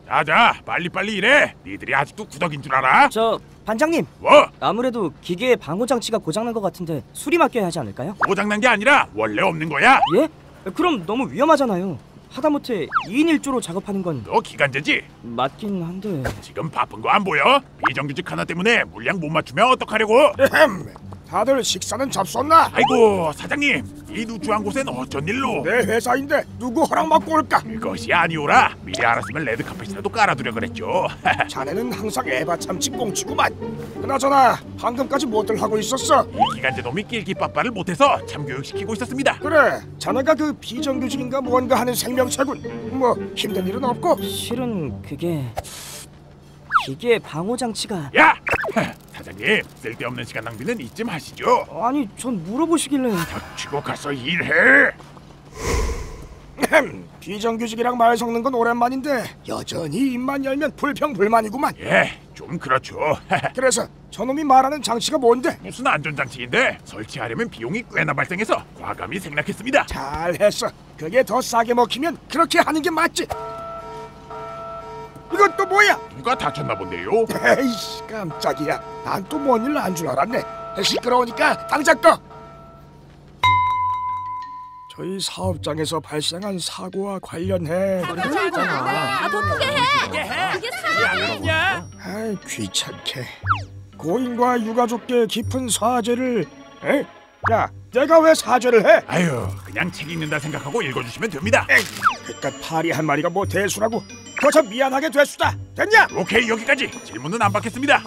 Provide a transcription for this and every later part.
자자, 빨리빨리 일해. 니들이 아직도 구덕인 줄 알아? 저 반장님. 뭐? 아무래도 기계의 방호 장치가 고장난 것 같은데 수리 맡겨야 하지 않을까요? 고장난 게 아니라 원래 없는 거야. 예? 그럼 너무 위험하잖아요. 하다못해 2인 1조로 작업하는 건 너 기간제지? 맞긴 한데. 지금 바쁜 거 안 보여? 비정규직 하나 때문에 물량 못 맞추면 어떡하려고? 다들 식사는 잡섰나? 아이고 사장님, 이 누추한 곳엔 어쩐 일로? 내 회사인데 누구 허락 받고 올까? 그것이 아니오라. 미리 알았으면 레드카펫이라도 깔아두려 그랬죠. 자네는 항상 에바 참치 꽁치구만. 그나저나 방금까지 뭐들 하고 있었어? 이 기간제 놈이 낄끼빠빠를 못해서 참교육시키고 있었습니다. 그래, 자네가 그 비정규직인가 뭔가 하는 생명체군. 뭐 힘든 일은 없고? 실은 그게 기계의 방호 장치가. 야! 사장님, 쓸데없는 시간 낭비는 이쯤 하시죠. 아니, 전 물어보시길래. 닥치고 가서 일해. 비정규직이랑 말 섞는 건 오랜만인데 여전히 입만 열면 불평불만이구만. 예, 좀 그렇죠. 그래서 저놈이 말하는 장치가 뭔데? 무슨 안전장치인데 설치하려면 비용이 꽤나 발생해서 과감히 생략했습니다. 잘했어. 그게 더 싸게 먹히면 그렇게 하는 게 맞지. 이건 또 뭐야? 누가 다쳤나 본데요? 에이씨, 깜짝이야. 난 또 뭔 일 난 줄 알았네. 시끄러우니까 당장 꺼. 저희 사업장에서 발생한 사고와 관련해. 더 크게 해. 그게 사람이야. 아이, 귀찮게. 고인과 유가족께 깊은 사죄를. 에? 야, 내가 왜 사죄를 해? 아유, 그냥 책 읽는다 생각하고 읽어주시면 됩니다. 에이, 그깟 파리 한 마리가 뭐 대수라고. 그저 미안하게 됐수다. 됐냐? 오케이, 여기까지. 질문은 안 받겠습니다.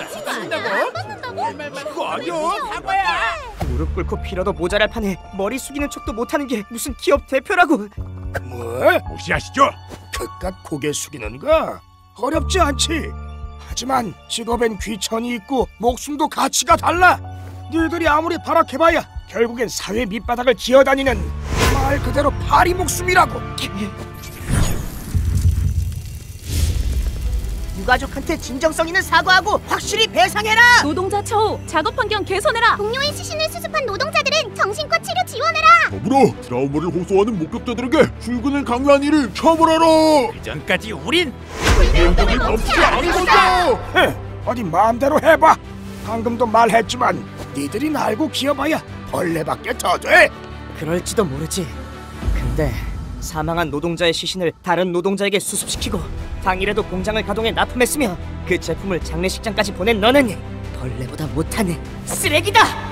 그거 아니야. 사과야. 무릎 꿇고 빌어도 모자랄 판에 머리 숙이는 척도 못하는 게 무슨 기업 대표라고. 뭐? 무시하시죠? 그깟 고개 숙이는 거 어렵지 않지. 하지만 직업엔 귀천이 있고 목숨도 가치가 달라. 너희들이 아무리 발악해봐야 결국엔 사회 밑바닥을 기어다니는 말 그대로 파리 목숨이라고. 유가족한테 진정성 있는 사과하고 확실히 배상해라. 노동자 처우, 작업 환경 개선해라. 동료의 시신을 수습한 노동자들은 정신과 치료 지원해라. 더불어 트라우마를 호소하는 목격자들에게 출근을 강요한 일을 처벌하라. 이전까지 우린 행동을 멈추지 않은 거죠. 어디 마음대로 해봐. 방금도 말했지만 니들이 날고 기어봐야 벌레밖에 더 돼. 그럴지도 모르지. 근데 사망한 노동자의 시신을 다른 노동자에게 수습시키고 당일에도 공장을 가동해 납품했으며 그 제품을 장례식장까지 보낸 너는 벌레보다 못하는 쓰레기다!